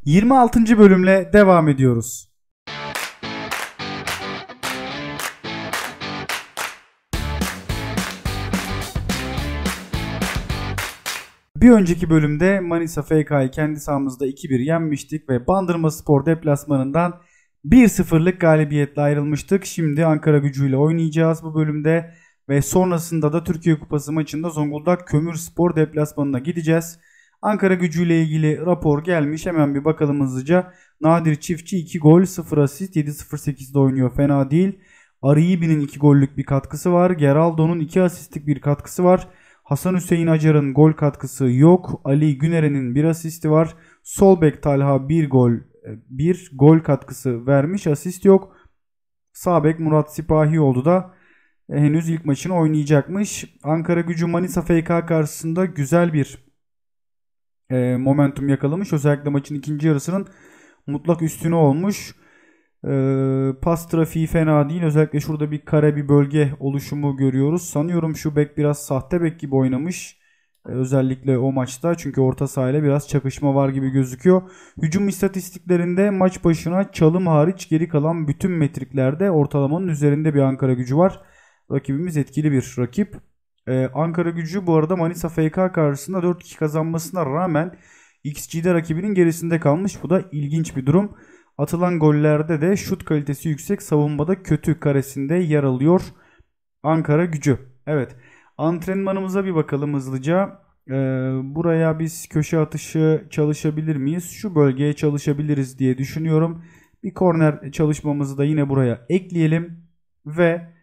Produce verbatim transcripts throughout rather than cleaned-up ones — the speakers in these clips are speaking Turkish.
yirmi altıncı bölümle devam ediyoruz. Bir önceki bölümde Manisa F K'yı kendi sahamızda iki bir yenmiştik ve Bandırmaspor deplasmanından bir sıfırlık galibiyetle ayrılmıştık. Şimdi Ankaragücü ile oynayacağız bu bölümde ve sonrasında da Türkiye Kupası maçında Zonguldak Kömürspor deplasmanına gideceğiz. Ankaragücü ile ilgili rapor gelmiş, hemen bir bakalım hızlıca. Nadir Çiftçi iki gol sıfır asist, yedi sıfır sekizde oynuyor, fena değil. Ariyibi'nin iki gollük bir katkısı var. Geraldo'nun iki asistlik bir katkısı var. Hasan Hüseyin Acar'ın gol katkısı yok. Ali Güner'in bir asisti var. Sol bek Talha bir gol bir gol katkısı vermiş, asist yok. Sağ bek Murat Sipahioğlu da henüz ilk maçını oynayacakmış. Ankaragücü Manisa F K karşısında güzel bir e, momentum yakalamış. Özellikle maçın ikinci yarısının mutlak üstüne olmuş. E, pas trafiği fena değil. Özellikle şurada bir kare bir bölge oluşumu görüyoruz. Sanıyorum şu bek biraz sahte bek gibi oynamış. E, özellikle o maçta. Çünkü orta sahayla biraz çakışma var gibi gözüküyor. Hücum istatistiklerinde maç başına çalım hariç geri kalan bütün metriklerde ortalamanın üzerinde bir Ankaragücü var. Rakibimiz etkili bir rakip. Ee, Ankaragücü bu arada Manisa F K karşısında dört iki kazanmasına rağmen X G'de rakibinin gerisinde kalmış. Bu da ilginç bir durum. Atılan gollerde de şut kalitesi yüksek, savunmada kötü karesinde yer alıyor Ankaragücü. Evet, antrenmanımıza bir bakalım hızlıca. Ee, buraya biz köşe atışı çalışabilir miyiz? Şu bölgeye çalışabiliriz diye düşünüyorum. Bir korner çalışmamızı da yine buraya ekleyelim ve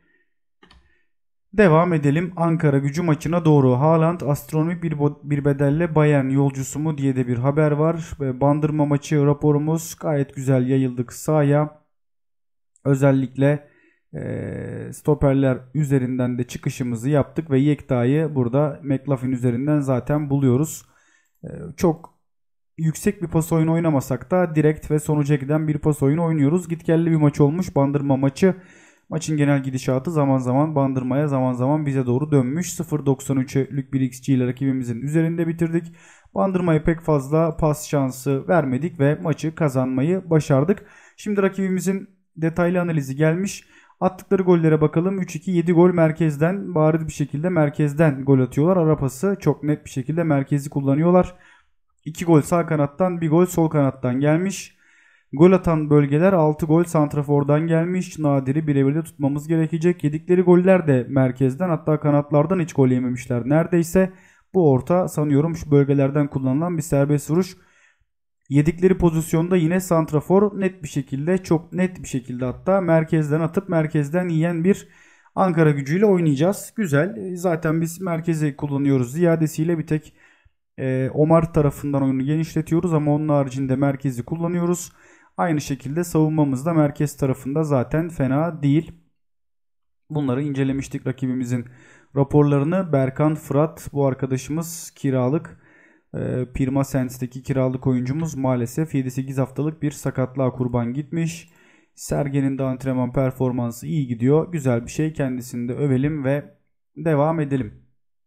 devam edelim Ankaragücü maçına doğru. Haaland astronomik bir, bir bedelle Bayern yolcusu mu diye de bir haber var. Bandırma maçı raporumuz gayet güzel yayıldık sahaya. Özellikle e, stoperler üzerinden de çıkışımızı yaptık ve Yekta'yı burada McLaughlin üzerinden zaten buluyoruz. E, çok yüksek bir pas oyunu oynamasak da direkt ve sonuca giden bir pas oyunu oynuyoruz. Gitgelli bir maç olmuş Bandırma maçı. Maçın genel gidişatı zaman zaman Bandırma'ya, zaman zaman bize doğru dönmüş. sıfır virgül doksan üçlük bir X G ile rakibimizin üzerinde bitirdik. Bandırma'ya pek fazla pas şansı vermedik ve maçı kazanmayı başardık. Şimdi rakibimizin detaylı analizi gelmiş. Attıkları gollere bakalım. üç iki yedi gol merkezden, bariz bir şekilde merkezden gol atıyorlar. Ara pası çok net bir şekilde merkezi kullanıyorlar. iki gol sağ kanattan, bir gol sol kanattan gelmiş. Gol atan bölgeler altı gol santrafordan gelmiş. Nadir'i birebir de tutmamız gerekecek. Yedikleri goller de merkezden, hatta kanatlardan hiç gol yememişler neredeyse. Bu orta sanıyorum şu bölgelerden kullanılan bir serbest vuruş. Yedikleri pozisyonda yine santrafor net bir şekilde, çok net bir şekilde hatta merkezden atıp merkezden yiyen bir Ankaragücü'yle oynayacağız. Güzel. Zaten biz merkezi kullanıyoruz. Ziyadesiyle bir tek e, Omar tarafından oyunu genişletiyoruz ama onun haricinde merkezi kullanıyoruz. Aynı şekilde savunmamız da merkez tarafında zaten fena değil. Bunları incelemiştik, rakibimizin raporlarını. Berkan Fırat bu arkadaşımız kiralık. E, Pirmasens'teki kiralık oyuncumuz maalesef yedi sekiz haftalık bir sakatlığa kurban gitmiş. Sergen'in de antrenman performansı iyi gidiyor. Güzel bir şey, kendisini de övelim ve devam edelim.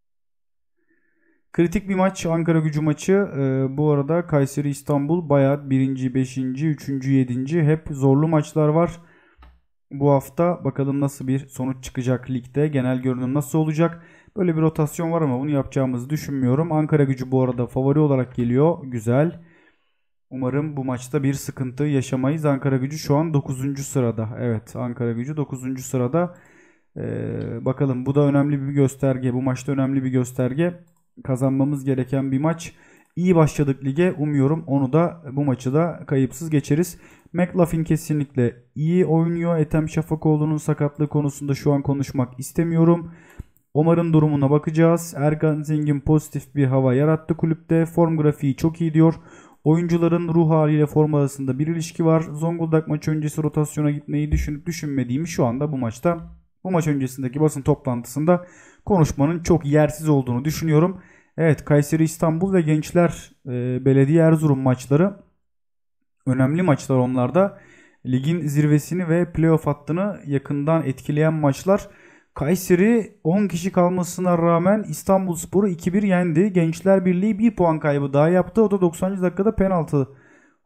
Kritik bir maç Ankaragücü maçı. Ee, bu arada Kayseri İstanbul bayağı birinci, beşinci, üçüncü, yedinci hep zorlu maçlar var. Bu hafta bakalım nasıl bir sonuç çıkacak ligde. Genel görünüm nasıl olacak? Böyle bir rotasyon var ama bunu yapacağımızı düşünmüyorum. Ankaragücü bu arada favori olarak geliyor. Güzel. Umarım bu maçta bir sıkıntı yaşamayız. Ankaragücü şu an dokuzuncu sırada. Evet, Ankaragücü dokuzuncu sırada. Ee, bakalım, bu da önemli bir gösterge. Bu maçta önemli bir gösterge. Kazanmamız gereken bir maç. İyi başladık lige. Umuyorum onu da, bu maçı da kayıpsız geçeriz. McLaughlin kesinlikle iyi oynuyor. Ethem Şafakoğlu'nun sakatlığı konusunda şu an konuşmak istemiyorum. Omar'ın durumuna bakacağız. Erkan Zengin pozitif bir hava yarattı kulüpte. Form grafiği çok iyi diyor. Oyuncuların ruh haliyle form arasında bir ilişki var. Zonguldak maçı öncesi rotasyona gitmeyi düşünüp düşünmediğimi şu anda bu maçta, bu maç öncesindeki basın toplantısında konuşmanın çok yersiz olduğunu düşünüyorum. Evet, Kayseri İstanbul ve Gençler e, Belediye Erzurum maçları önemli maçlar onlarda. Ligin zirvesini ve playoff hattını yakından etkileyen maçlar. Kayseri on kişi kalmasına rağmen İstanbulspor'u iki bir yendi. Gençler Birliği bir puan kaybı daha yaptı. O da doksanıncı dakikada penaltı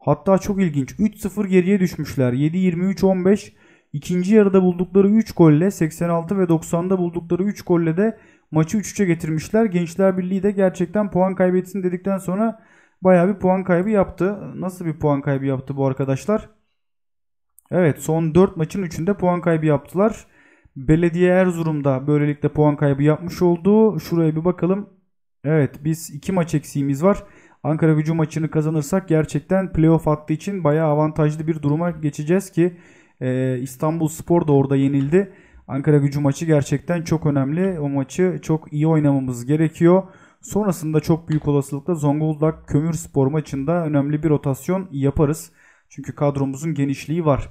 Hatta çok ilginç. üç sıfır geriye düşmüşler. yedi yirmi üç on beş. İkinci yarıda buldukları üç golle, seksen altı ve doksanda buldukları üç golle de maçı üç üçe getirmişler. Gençler Birliği de gerçekten puan kaybetsin dedikten sonra bayağı bir puan kaybı yaptı. Nasıl bir puan kaybı yaptı bu arkadaşlar? Evet, son dört maçın üçünde puan kaybı yaptılar. Belediye Erzurum'da böylelikle puan kaybı yapmış oldu. Şuraya bir bakalım. Evet, biz iki maç eksiğimiz var. Ankaragücü maçını kazanırsak gerçekten playoff hattı için bayağı avantajlı bir duruma geçeceğiz ki e, İstanbulspor da orada yenildi. Ankaragücü maçı gerçekten çok önemli. O maçı çok iyi oynamamız gerekiyor. Sonrasında çok büyük olasılıkla Zonguldak Kömürspor maçında önemli bir rotasyon yaparız. Çünkü kadromuzun genişliği var.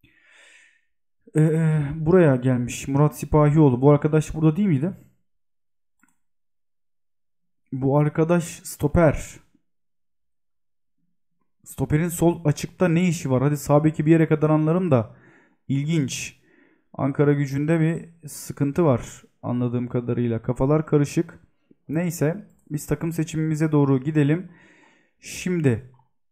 Ee, buraya gelmiş Murat Sipahioğlu. Bu arkadaş burada değil miydi? Bu arkadaş stoper. Stoperin sol açıkta ne işi var? Hadi sağ beki bir yere kadar anlarım da. İlginç. Ankaragücü'nde bir sıkıntı var anladığım kadarıyla. Kafalar karışık. Neyse biz takım seçimimize doğru gidelim. Şimdi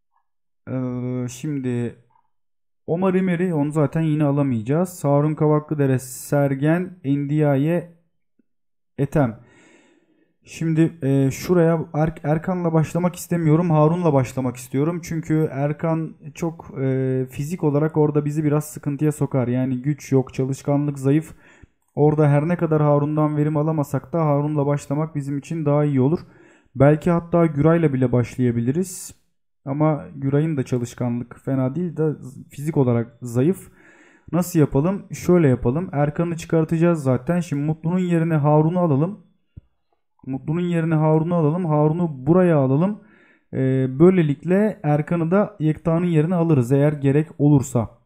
ee, şimdi Omar İmer'i onu zaten yine alamayacağız. Harun Kavaklıdere, Sergen, Endiaye, Ethem. Şimdi e, şuraya er, Erkan'la başlamak istemiyorum. Harun'la başlamak istiyorum. Çünkü Erkan çok e, fizik olarak orada bizi biraz sıkıntıya sokar. Yani güç yok, çalışkanlık zayıf. Orada her ne kadar Harun'dan verim alamasak da Harun'la başlamak bizim için daha iyi olur. Belki hatta Güray'la bile başlayabiliriz. Ama Güray'ın da çalışkanlık fena değil de fizik olarak zayıf. Nasıl yapalım? Şöyle yapalım. Erkan'ı çıkartacağız zaten. Şimdi Mutlu'nun yerine Harun'u alalım. Mutlu'nun yerine Harun'u alalım. Harun'u buraya alalım. Ee, böylelikle Erkan'ı da Yekta'nın yerine alırız eğer gerek olursa.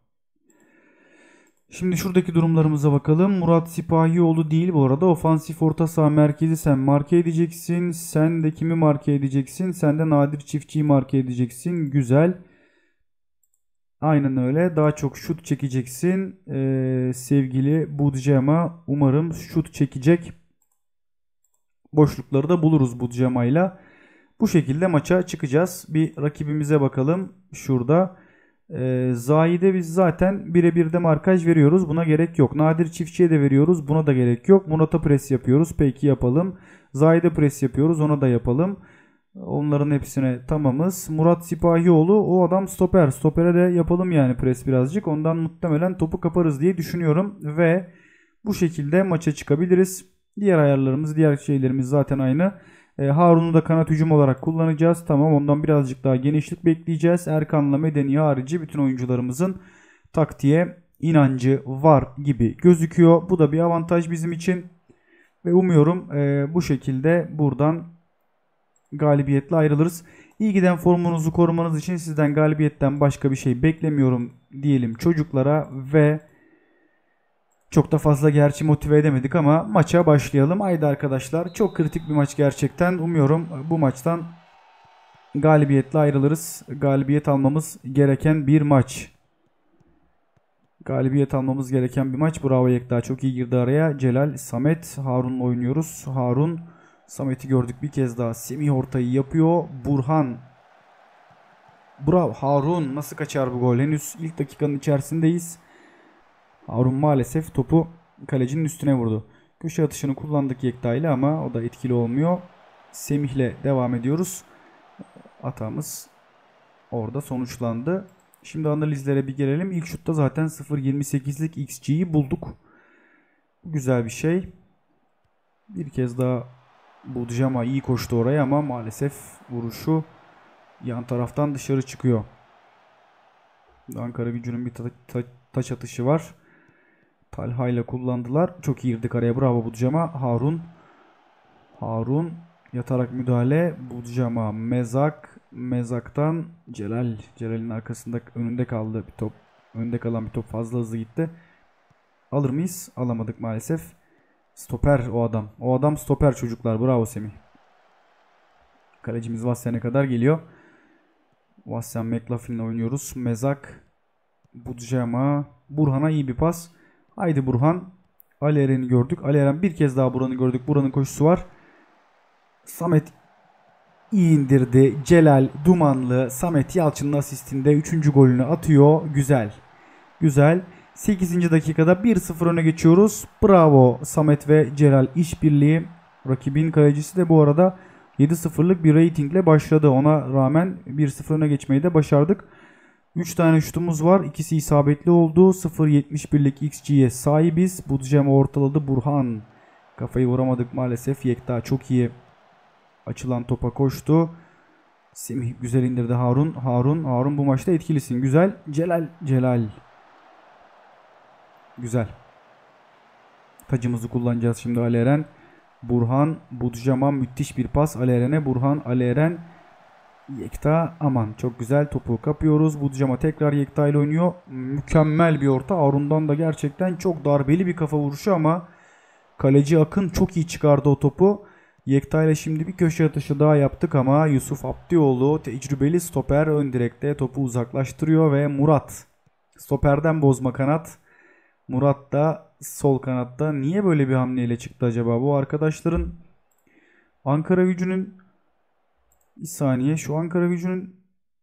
Şimdi şuradaki durumlarımıza bakalım. Murat Sipahioğlu değil bu arada. Ofansif orta saha merkezi sen marke edeceksin. Sen de kimi marke edeceksin? Sen de Nadir Çiftçi'yi marke edeceksin. Güzel. Aynen öyle. Daha çok şut çekeceksin. Ee, sevgili Budjema. Umarım şut çekecek boşlukları da buluruz Budjema'yla. Bu şekilde maça çıkacağız. Bir rakibimize bakalım. Şurada. Ee, Zahide biz zaten birebir de markaj veriyoruz. Buna gerek yok. Nadir Çiftçi'ye de veriyoruz. Buna da gerek yok. Murat'a pres yapıyoruz. Peki yapalım. Zahide pres yapıyoruz. Ona da yapalım. Onların hepsine tamamız. Murat Sipahioğlu o adam stoper. Stopere de yapalım yani pres birazcık. Ondan muhtemelen topu kaparız diye düşünüyorum. Ve bu şekilde maça çıkabiliriz. Diğer ayarlarımız, diğer şeylerimiz zaten aynı. E, Harun'u da kanat hücum olarak kullanacağız. Tamam, ondan birazcık daha genişlik bekleyeceğiz. Erkan'la Medeni harici bütün oyuncularımızın taktiğe inancı var gibi gözüküyor. Bu da bir avantaj bizim için. Ve umuyorum e, bu şekilde buradan galibiyetle ayrılırız. İyi giden formunuzu korumanız için sizden galibiyetten başka bir şey beklemiyorum diyelim çocuklara ve çok da fazla gerçi motive edemedik ama maça başlayalım. Haydi arkadaşlar, çok kritik bir maç gerçekten. Umuyorum bu maçtan galibiyetle ayrılırız. Galibiyet almamız gereken bir maç. Galibiyet almamız gereken bir maç. Bravo Yekta, çok iyi girdi araya. Celal, Samet, Harun'la oynuyoruz. Harun, Samet'i gördük bir kez daha. Semih ortayı yapıyor. Burhan. Bravo Harun, nasıl kaçar bu gol? Henüz ilk dakikanın içerisindeyiz. Harun maalesef topu kalecinin üstüne vurdu. Köşe atışını kullandık Yekta ile ama o da etkili olmuyor. Semih'le devam ediyoruz. Hatamız orada sonuçlandı. Şimdi analizlere bir gelelim. İlk şutta zaten sıfır virgül yirmi sekizlik X G'yi bulduk. Güzel bir şey. Bir kez daha Budjama iyi koştu oraya ama maalesef vuruşu yan taraftan dışarı çıkıyor. Ankaragücü'nün bir ta ta taç atışı var. Talha ile kullandılar. Çok iyi girdik araya. Bravo Budjama. Harun. Harun. Yatarak müdahale. Budjama. Mezak. Mezak'tan Celal. Celal'in arkasında önünde kaldı bir top. Önde kalan bir top fazla hızlı gitti. Alır mıyız? Alamadık maalesef. Stoper o adam. O adam stoper çocuklar. Bravo Semih. Kalecimiz Vassen'e kadar geliyor. Vassen McLaughlin'le oynuyoruz. Mezak. Budjama. Burhan'a iyi bir pas. Haydi Burhan. Ali Eren'i gördük. Ali Eren bir kez daha Burhan'ı gördük. Burhan'ın koşusu var. Samet iyi indirdi. Celal Dumanlı Samet Yalçın'ın asistinde üçüncü golünü atıyor. Güzel. Güzel. sekizinci dakikada bir sıfır öne geçiyoruz. Bravo Samet ve Celal işbirliği. Rakibin kalecisi de bu arada yedi sıfırlık bir ratingle başladı. Ona rağmen bir sıfır öne geçmeyi de başardık. üç tane şutumuz var. İkisi isabetli oldu. sıfır virgül yetmiş birlik X G'ye sahibiz. Budcem ortaladı. Burhan. Kafayı vuramadık maalesef. Yekta çok iyi açılan topa koştu. Semih güzel indirdi Harun. Harun. Harun bu maçta etkilisin. Güzel. Celal. Celal. Güzel. Tacımızı kullanacağız şimdi Ali Eren. Burhan. Budcem'a müthiş bir pas. Ali Eren'e. Burhan. Ali Eren. Yekta aman çok güzel topu kapıyoruz. Budcem'a tekrar Yekta ile oynuyor. Mükemmel bir orta. Harun'dan da gerçekten çok darbeli bir kafa vuruşu ama kaleci Akın çok iyi çıkardı o topu. Yekta ile şimdi bir köşe atışı daha yaptık ama Yusuf Abdioğlu tecrübeli stoper ön direkte topu uzaklaştırıyor ve Murat stoperden bozma kanat. Murat da sol kanatta. Niye böyle bir hamleyle çıktı acaba? Bu arkadaşların Ankaragücü'nün bir saniye şu Ankaragücü'nün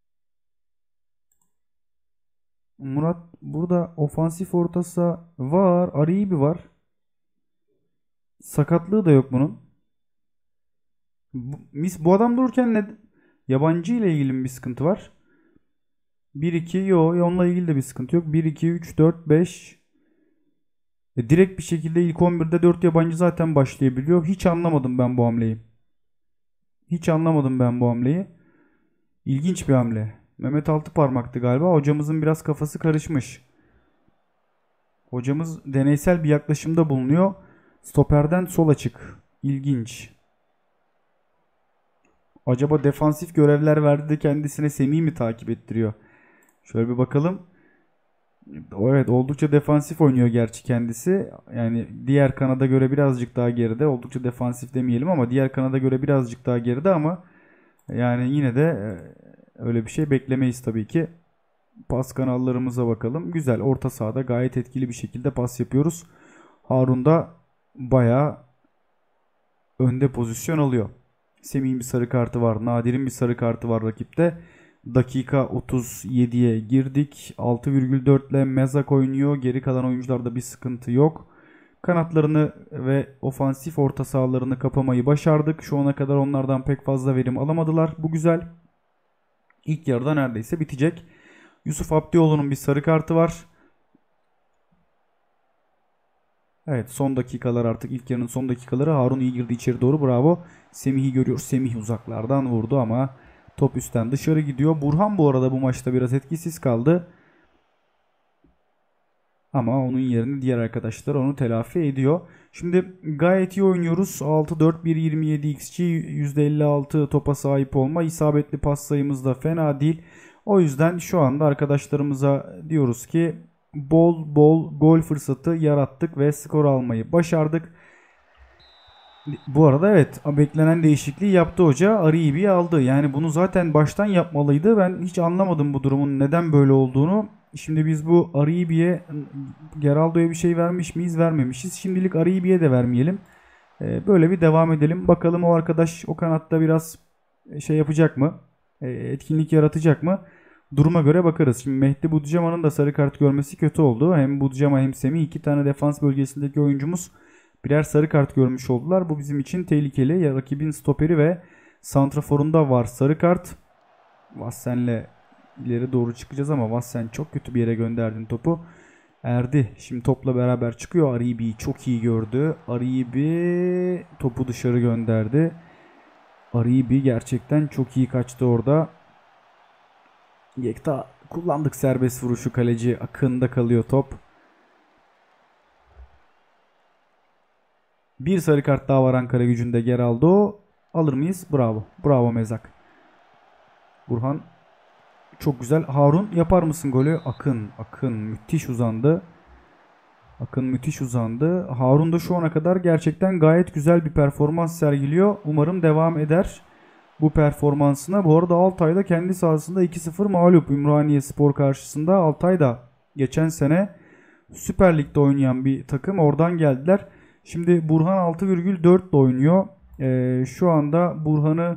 Murat burada ofansif ortası var. Aribi var. Sakatlığı da yok bunun. Bu, mis, bu adam dururken ne? Yabancı ile ilgili bir sıkıntı var. bir iki yok. Onunla ilgili de bir sıkıntı yok. bir iki üç dört beş e, direkt bir şekilde ilk on birde dört yabancı zaten başlayabiliyor. Hiç anlamadım ben bu hamleyi. Hiç anlamadım ben bu hamleyi. İlginç bir hamle. Mehmet Altıparmak'tı galiba. Hocamızın biraz kafası karışmış. Hocamız deneysel bir yaklaşımda bulunuyor. Stoperden sol açık. İlginç. Acaba defansif görevler verdi de kendisine Semih'i mi takip ettiriyor? Şöyle bir bakalım. Evet, oldukça defansif oynuyor gerçi kendisi. Yani diğer kanada göre birazcık daha geride. Oldukça defansif demeyelim ama diğer kanada göre birazcık daha geride ama yani yine de öyle bir şey beklemeyiz tabii ki. Pas kanallarımıza bakalım. Güzel. Orta sahada gayet etkili bir şekilde pas yapıyoruz. Harun da bayağı önde pozisyon alıyor. Semih'in bir sarı kartı var. Nadir'in bir sarı kartı var rakipte. Dakika otuz yediye girdik. altı virgül dört ile Mezak oynuyor. Geri kalan oyuncularda bir sıkıntı yok. Kanatlarını ve ofansif orta sahalarını kapamayı başardık. Şu ana kadar onlardan pek fazla verim alamadılar. Bu güzel. İlk yarıda neredeyse bitecek. Yusuf Abdioğlu'nun bir sarı kartı var. Evet, son dakikalar artık ilk yarının son dakikaları. Harun iyi girdi içeri doğru, bravo. Semih'i görüyor. Semih uzaklardan vurdu ama top üstten dışarı gidiyor. Burhan bu arada bu maçta biraz etkisiz kaldı. Ama onun yerine diğer arkadaşlar onu telafi ediyor. Şimdi gayet iyi oynuyoruz. altı dört bir yirmi yedi X G, yüzde elli altı topa sahip olma. İsabetli pas sayımız da fena değil. O yüzden şu anda arkadaşlarımıza diyoruz ki bol bol gol fırsatı yarattık ve skor almayı başardık. Bu arada evet, beklenen değişikliği yaptı hoca. Aribi'yi aldı. Yani bunu zaten baştan yapmalıydı. Ben hiç anlamadım bu durumun neden böyle olduğunu. Şimdi biz bu Aribi'ye, Geraldo'ya bir şey vermiş miyiz? Vermemişiz. Şimdilik Aribi'ye de vermeyelim. Böyle bir devam edelim. Bakalım o arkadaş o kanatta biraz şey yapacak mı? Etkinlik yaratacak mı? Duruma göre bakarız. Şimdi Mehdi Budcema'nın da sarı kart görmesi kötü oldu. Hem Budcema hem Semih, iki tane defans bölgesindeki oyuncumuz birer sarı kart görmüş oldular. Bu bizim için tehlikeli. Ya rakibin stoperi ve santraforunda var sarı kart. Vassen'le ileri doğru çıkacağız ama Vassen çok kötü bir yere gönderdin topu. Erdi. Şimdi topla beraber çıkıyor. Aribi'yi çok iyi gördü. Aribi topu dışarı gönderdi. Aribi gerçekten çok iyi kaçtı orada. Yekta kullandık serbest vuruşu, kaleci Akın'da kalıyor top. Bir sarı kart daha var Ankaragücü'nde, Geraldo. Alır mıyız? Bravo. Bravo Mezak. Burhan çok güzel. Harun yapar mısın golü? Akın. Akın müthiş uzandı. Akın müthiş uzandı. Harun da şu ana kadar gerçekten gayet güzel bir performans sergiliyor. Umarım devam eder bu performansına. Bu arada Altay da kendi sahasında iki sıfır mağlup Ümraniye Spor karşısında. Altay da geçen sene Süper Lig'de oynayan bir takım. Oradan geldiler. Şimdi Burhan altı virgül dört ile oynuyor. Ee, şu anda Burhan'ı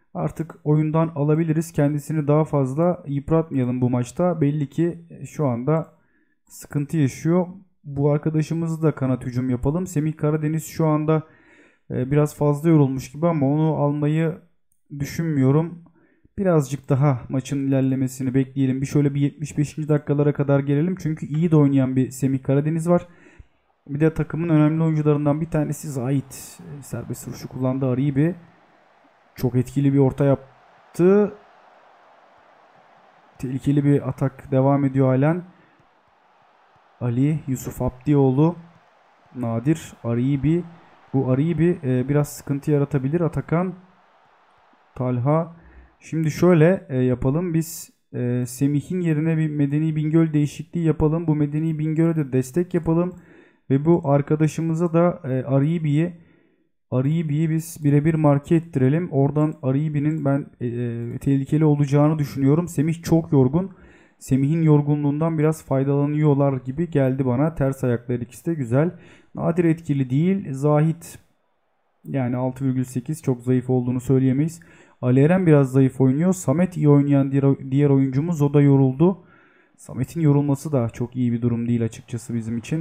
artık oyundan alabiliriz. Kendisini daha fazla yıpratmayalım bu maçta. Belli ki şu anda sıkıntı yaşıyor. Bu arkadaşımızı da kanat hücum yapalım. Semih Karadeniz şu anda biraz fazla yorulmuş gibi ama onu almayı düşünmüyorum. Birazcık daha maçın ilerlemesini bekleyelim. Bir şöyle bir yetmiş beşinci dakikalara kadar gelelim. Çünkü iyi de oynayan bir Semih Karadeniz var. Bir de takımın önemli oyuncularından bir tanesi Zahit. Serbest vuruşu kullandı. Aribi çok etkili bir orta yaptı. Tehlikeli bir atak devam ediyor halen. Ali, Yusuf Abdioğlu, Nadir, Aribi. Bu Aribi e, biraz sıkıntı yaratabilir. Atakan, Talha. Şimdi şöyle e, yapalım. Biz e, Semih'in yerine bir Medeni Bingöl değişikliği yapalım. Bu Medeni Bingöl'e de destek yapalım. Ve bu arkadaşımıza da e, Aribi'yi Aribi'yi biz birebir marke ettirelim. Oradan Aribi'nin ben e, e, tehlikeli olacağını düşünüyorum. Semih çok yorgun. Semih'in yorgunluğundan biraz faydalanıyorlar gibi geldi bana. Ters ayaklı her ikisi de güzel. Nadir etkili değil. Zahit yani altı virgül sekiz çok zayıf olduğunu söyleyemeyiz. Ali Eren biraz zayıf oynuyor. Samet iyi oynayan diğer, diğer oyuncumuz, o da yoruldu. Samet'in yorulması da çok iyi bir durum değil açıkçası bizim için.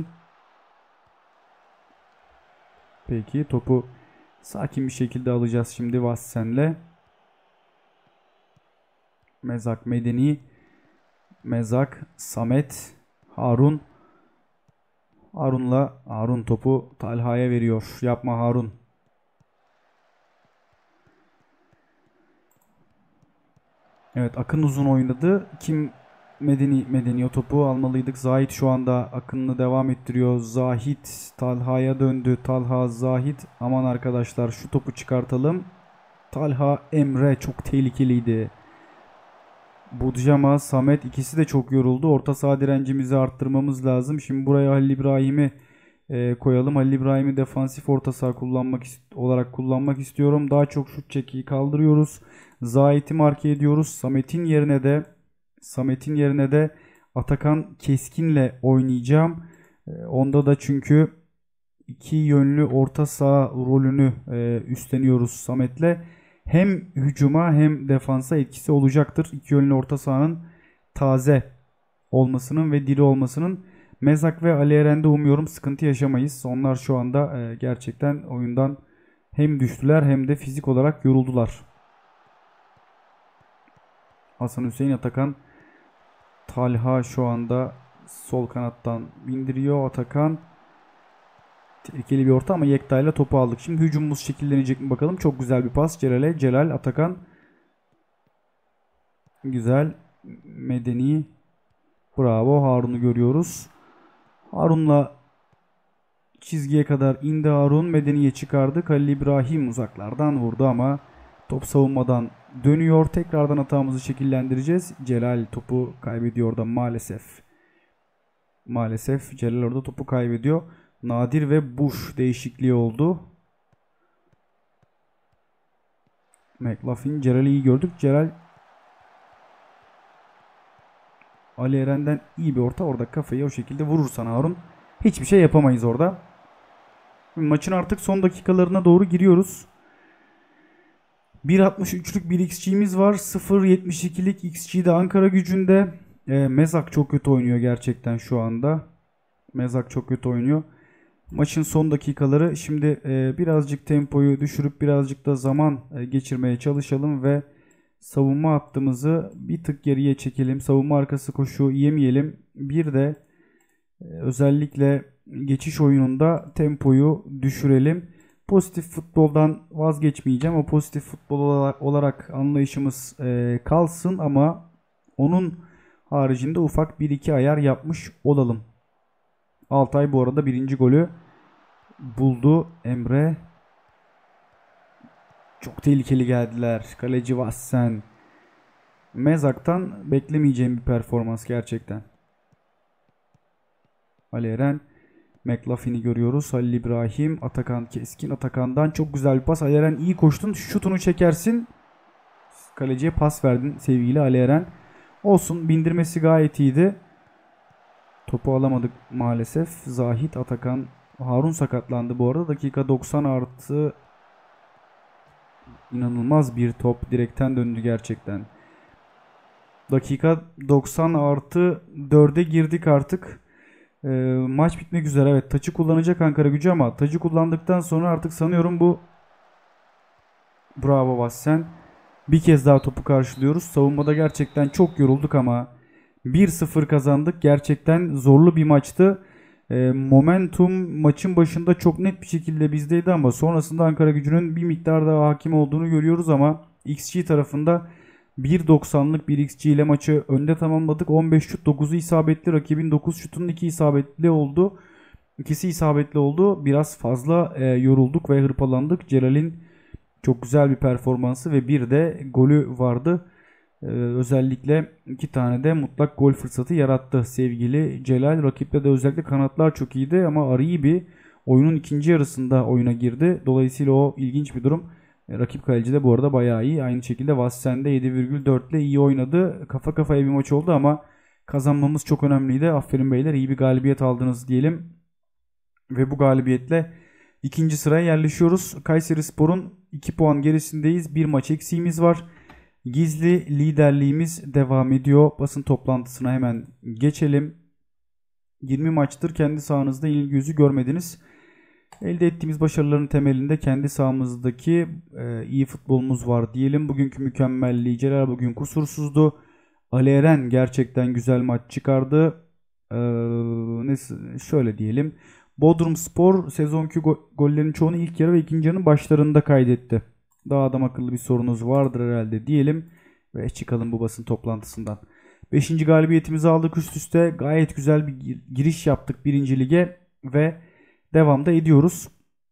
Peki topu sakin bir şekilde alacağız şimdi Vassen'le. Mezak, Medeni, Mezak, Samet, Harun. Harun'la Harun topu Talha'ya veriyor. Yapma Harun. Evet, Akın uzun oynadı. Kim Medeni Medeni o topu almalıydık. Zahit şu anda Akın'ını devam ettiriyor. Zahit Talha'ya döndü. Talha, Zahit. Aman arkadaşlar şu topu çıkartalım. Talha, Emre çok tehlikeliydi. Budjama, Samet ikisi de çok yoruldu. Orta saha direncimizi arttırmamız lazım. Şimdi buraya Halil İbrahim'i e, koyalım. Halil İbrahim'i defansif orta saha kullanmak olarak kullanmak istiyorum. Daha çok şut çekiyi kaldırıyoruz. Zahit'i marke ediyoruz. Samet'in yerine de Samet'in yerine de Atakan Keskin'le oynayacağım. E, onda da çünkü iki yönlü orta saha rolünü e, üstleniyoruz Samet'le. Hem hücuma hem defansa etkisi olacaktır. İki yönlü orta sahanın taze olmasının ve diri olmasının. Mezak ve Ali Eren'de umuyorum sıkıntı yaşamayız. Onlar şu anda e, gerçekten oyundan hem düştüler hem de fizik olarak yoruldular. Hasan Hüseyin, Atakan, Talha şu anda sol kanattan bindiriyor. Atakan tehlikeli bir orta ama Yekta ile topu aldık. Şimdi hücumumuz şekillenecek mi bakalım. Çok güzel bir pas Celal'e. Celal, Atakan. Güzel. Medeni. Bravo. Harun'u görüyoruz. Harun'la çizgiye kadar indi Harun. Medeni'ye çıkardı. Halil İbrahim uzaklardan vurdu ama top savunmadan dönüyor. Tekrardan hatamızı şekillendireceğiz. Celal topu kaybediyor da maalesef. Maalesef Celal orada topu kaybediyor. Nadir ve Bush değişikliği oldu. McLaughlin, Celal'i iyi gördük. Celal Ali Eren'den iyi bir orta. Orada kafayı o şekilde vurursan Harun hiçbir şey yapamayız orada. Maçın artık son dakikalarına doğru giriyoruz. bir altmış üçlük bir X G'miz var. sıfır yetmiş ikilik X G de Ankara Gücü'nde. E, Mezak çok kötü oynuyor gerçekten şu anda. Mezak çok kötü oynuyor. Maçın son dakikaları. Şimdi e, birazcık tempoyu düşürüp birazcık da zaman e, geçirmeye çalışalım ve savunma hattımızı bir tık geriye çekelim. Savunma arkası koşu yemeyelim. Bir de e, özellikle geçiş oyununda tempoyu düşürelim. Pozitif futboldan vazgeçmeyeceğim. O pozitif futbol olarak anlayışımız e, kalsın ama onun haricinde ufak bir iki ayar yapmış olalım. Altay bu arada birinci golü buldu. Emre. Çok tehlikeli geldiler. Kaleci Vassen. Mezak'tan beklemeyeceğim bir performans gerçekten. Ali Eren. McLaughlin'i görüyoruz. Halil İbrahim. Atakan Keskin. Atakan'dan çok güzel bir pas. Ali Eren iyi koştun. Şutunu çekersin. Kaleciye pas verdin sevgili Ali Eren. Olsun. Bindirmesi gayet iyiydi. Topu alamadık maalesef. Zahit, Atakan, Harun sakatlandı bu arada. Dakika doksan artı İnanılmaz bir top. Direkten döndü gerçekten. Dakika doksan artı dörde girdik artık. E, maç bitmek üzere. Evet, taçı kullanacak Ankaragücü ama taçı kullandıktan sonra artık sanıyorum bu... Bravo Vassen. Bir kez daha topu karşılıyoruz. Savunmada gerçekten çok yorulduk ama bir sıfır kazandık. Gerçekten zorlu bir maçtı. E, momentum maçın başında çok net bir şekilde bizdeydi ama sonrasında Ankaragücü'nün bir miktar daha hakim olduğunu görüyoruz ama X G tarafında bir doksanlık bir X G ile maçı önde tamamladık. on beş şut, dokuzu isabetli. Rakibin dokuz şutunun iki isabetli oldu. İkisi isabetli oldu. Biraz fazla e, yorulduk ve hırpalandık. Celal'in çok güzel bir performansı ve bir de golü vardı. Ee, özellikle iki tane de mutlak gol fırsatı yarattı sevgili Celal. Rakipte de özellikle kanatlar çok iyiydi ama Aribi oyunun ikinci yarısında oyuna girdi. Dolayısıyla o ilginç bir durum. E, rakip kaleci de bu arada bayağı iyi. Aynı şekilde Vassen de yedi virgül dört ile iyi oynadı. Kafa kafaya bir maç oldu ama kazanmamız çok önemliydi. Aferin beyler, iyi bir galibiyet aldınız diyelim. Ve bu galibiyetle ikinci sıraya yerleşiyoruz. Kayserispor'un iki puan gerisindeyiz. Bir maç eksiğimiz var. Gizli liderliğimiz devam ediyor. Basın toplantısına hemen geçelim. yirmi maçtır kendi sahanızda yenilgi yüzü görmediniz. Elde ettiğimiz başarıların temelinde kendi sahamızdaki e, iyi futbolumuz var diyelim. Bugünkü mükemmelliği Celal bugün kusursuzdu. Ali Eren gerçekten güzel maç çıkardı. Ee, ne, şöyle diyelim. Bodrumspor sezonki go gollerin çoğunu ilk yarı ve ikinci yarının başlarında kaydetti. Daha adam akıllı bir sorunuz vardır herhalde diyelim ve çıkalım bu basın toplantısından. beşinci galibiyetimizi aldık üst üste. Gayet güzel bir giriş yaptık birinci lige ve devamda ediyoruz.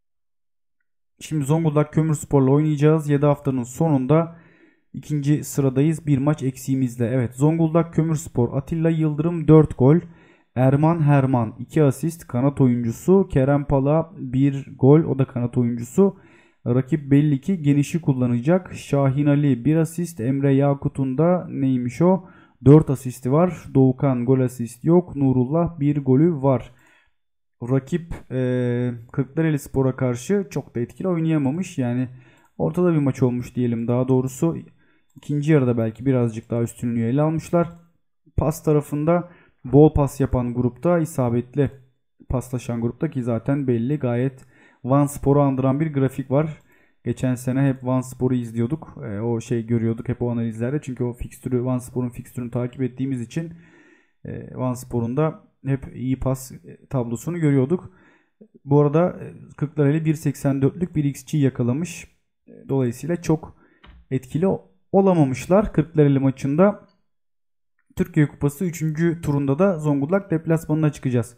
Şimdi Zonguldak Kömürspor'la oynayacağız. yedi haftanın sonunda ikinci sıradayız. Bir maç eksiğimizle. Evet, Zonguldak Kömürspor. Atilla Yıldırım dört gol. Erman Herman iki asist, kanat oyuncusu. Kerem Pala bir gol, o da kanat oyuncusu. Rakip belli ki genişi kullanacak. Şahin Ali bir asist. Emre Yakut'un da neymiş o? dört asisti var. Doğukan gol asist yok. Nurullah bir golü var. Rakip e, Kırklarelispor'a karşı çok da etkili oynayamamış. Yani ortada bir maç olmuş diyelim daha doğrusu. İkinci yarıda belki birazcık daha üstünlüğü ele almışlar. Pas tarafında bol pas yapan grupta, isabetli paslaşan grupta ki zaten belli, gayet Vanspor'u andıran bir grafik var. Geçen sene hep Vanspor'u izliyorduk. E, o şey görüyorduk hep o analizlerde. Çünkü o fikstürü, Vanspor'un fikstürünü takip ettiğimiz için e, Vanspor'un da hep iyi pas tablosunu görüyorduk. Bu arada Kırklareli bir seksen dörtlük bir X G yakalamış. Dolayısıyla çok etkili olamamışlar. Kırklareli maçında Türkiye Kupası üçüncü turunda da Zonguldak deplasmanına çıkacağız.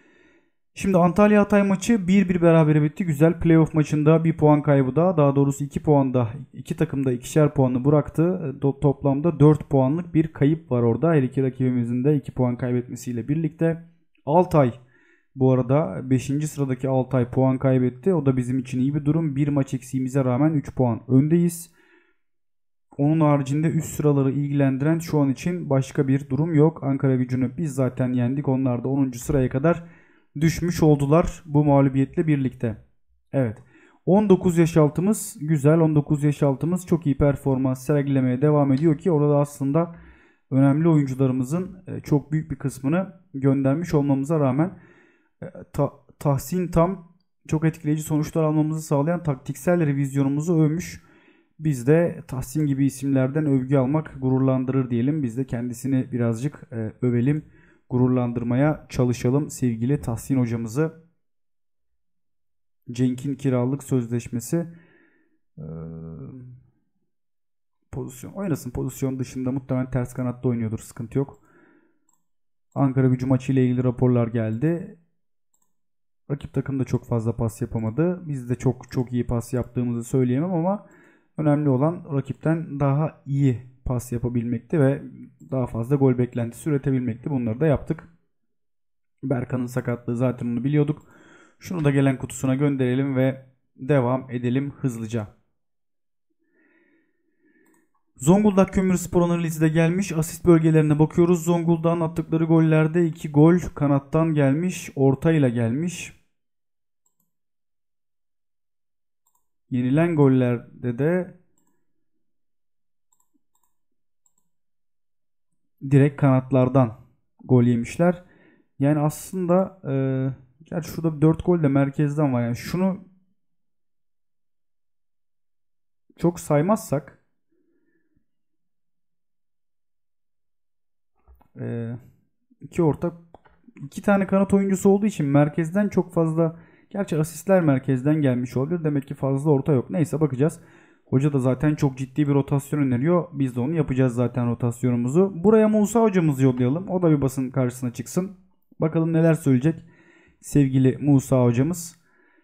Şimdi Antalya Hatay maçı bir bir berabere bitti. Güzel, playoff maçında bir puan kaybı daha. Daha doğrusu iki puanda, iki takım da ikişer puanı bıraktı. Toplamda dört puanlık bir kayıp var orada. Her iki rakibimizin de iki puan kaybetmesiyle birlikte. Altay bu arada beşinci sıradaki Altay puan kaybetti. O da bizim için iyi bir durum. Bir maç eksiğimize rağmen üç puan öndeyiz. Onun haricinde üst sıraları ilgilendiren şu an için başka bir durum yok. Ankaragücü'nü biz zaten yendik. Onlar da onuncu sıraya kadar düşmüş oldular bu mağlubiyetle birlikte. Evet. on dokuz yaş altımız güzel. on dokuz yaş altımız çok iyi performans sergilemeye devam ediyor ki orada aslında önemli oyuncularımızın çok büyük bir kısmını göndermiş olmamıza rağmen ta Tahsin Tam çok etkileyici sonuçlar almamızı sağlayan taktiksel revizyonumuzu övmüş. Biz de Tahsin gibi isimlerden övgü almak gururlandırır diyelim. Biz de kendisini birazcık e, övelim, gururlandırmaya çalışalım sevgili Tahsin hocamızı. Cenk'in kiralık sözleşmesi e, pozisyon oynasın. Pozisyon dışında muhtemelen ters kanatta oynuyordur. Sıkıntı yok. Ankaragücü maçı ile ilgili raporlar geldi. Rakip takım da çok fazla pas yapamadı. Biz de çok çok iyi pas yaptığımızı söyleyemem ama önemli olan rakipten daha iyi pas yapabilmekti ve daha fazla gol beklentisi üretebilmekti. Bunları da yaptık. Berkan'ın sakatlığı zaten onu biliyorduk. Şunu da gelen kutusuna gönderelim ve devam edelim hızlıca. Zonguldak Kömürspor analizi de gelmiş. Asist bölgelerine bakıyoruz. Zonguldak'ın attıkları gollerde iki gol kanattan gelmiş. Ortayla gelmiş. Yenilen gollerde de direkt kanatlardan gol yemişler. Yani aslında e, gerçi şurada dört gol de merkezden var. Yani şunu çok saymazsak e, iki orta iki tane kanat oyuncusu olduğu için merkezden çok fazla, gerçi asistler merkezden gelmiş olabilir. Demek ki fazla orta yok. Neyse bakacağız. Hoca da zaten çok ciddi bir rotasyon öneriyor. Biz de onu yapacağız zaten, rotasyonumuzu. Buraya Musa hocamızı yollayalım. O da bir basın karşısına çıksın. Bakalım neler söyleyecek sevgili Musa hocamız.